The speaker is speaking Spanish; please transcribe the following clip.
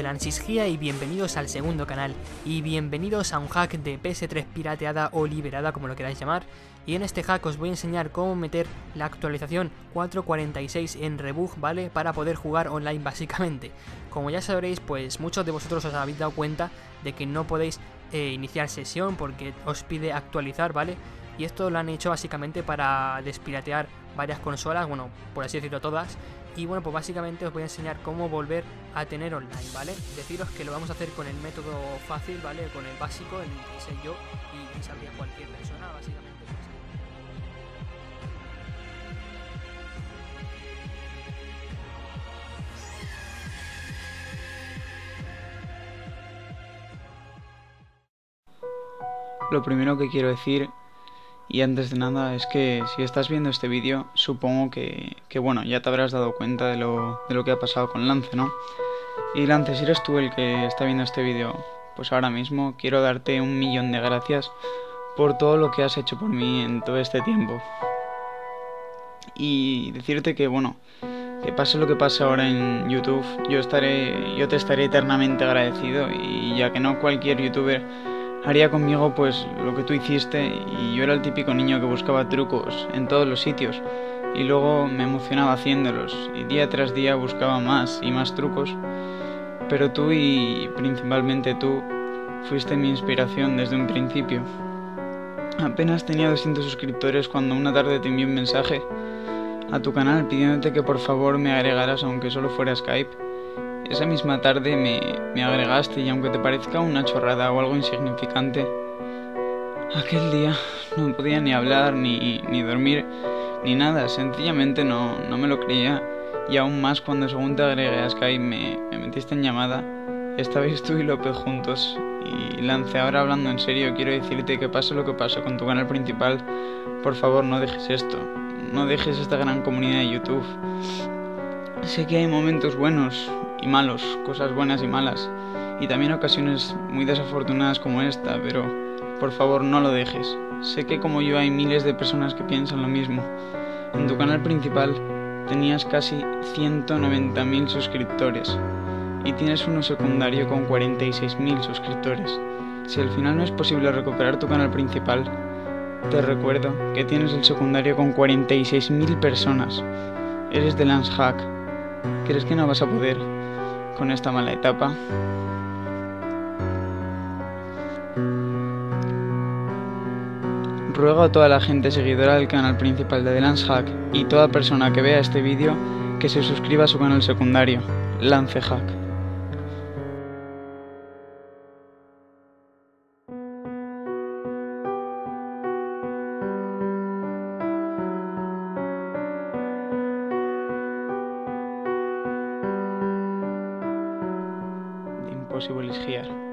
Lansisgia y bienvenidos al segundo canal y bienvenidos a un hack de PS3 pirateada o liberada, como lo queráis llamar. Y en este hack os voy a enseñar cómo meter la actualización 4.46 en Rebug, ¿vale? Para poder jugar online básicamente. Como ya sabréis, pues muchos de vosotros os habéis dado cuenta de que no podéis iniciar sesión porque os pide actualizar, ¿vale? Y esto lo han hecho básicamente para despiratear varias consolas, bueno, por así decirlo todas. Y bueno, pues básicamente os voy a enseñar cómo volver a tener online, ¿vale? Deciros que lo vamos a hacer con el método fácil, ¿vale? Con el básico, el que sé yo y sabría cualquier persona, básicamente. Lo primero que quiero decir, y antes de nada, es que si estás viendo este vídeo, supongo que bueno, ya te habrás dado cuenta de lo que ha pasado con Lance, ¿no? Y Lance, si eres tú el que está viendo este vídeo, pues ahora mismo quiero darte 1.000.000 de gracias por todo lo que has hecho por mí en todo este tiempo. Y decirte que, bueno, que pase lo que pase ahora en YouTube, yo te estaré eternamente agradecido, y ya que no cualquier youtuber haría conmigo pues lo que tú hiciste, y yo era el típico niño que buscaba trucos en todos los sitios y luego me emocionaba haciéndolos y día tras día buscaba más y más trucos, pero tú, y principalmente tú, fuiste mi inspiración desde un principio. Apenas tenía 200 suscriptores cuando una tarde te envié un mensaje a tu canal pidiéndote que por favor me agregaras, aunque solo fuera Skype. Esa misma tarde me agregaste, y aunque te parezca una chorrada o algo insignificante, aquel día no podía ni hablar, ni dormir, ni nada. Sencillamente no me lo creía. Y aún más cuando, según te agregué a Skype, me metiste en llamada. Estabais tú y López juntos. Y Lance, ahora hablando en serio, quiero decirte que pase lo que pase con tu canal principal, por favor no dejes esto. No dejes esta gran comunidad de YouTube. Sé que hay momentos buenos y malos, cosas buenas y malas, y también ocasiones muy desafortunadas como esta, pero por favor no lo dejes. Sé que como yo hay miles de personas que piensan lo mismo. En tu canal principal tenías casi 190.000 suscriptores y tienes uno secundario con 46.000 suscriptores. Si al final no es posible recuperar tu canal principal, te recuerdo que tienes el secundario con 46.000 personas. Eres de Lance Hack. ¿Crees que no vas a poder con esta mala etapa? Ruego a toda la gente seguidora del canal principal de The Lance Hack y toda persona que vea este vídeo que se suscriba a su canal secundario, Lance Hack. The Impossible is here.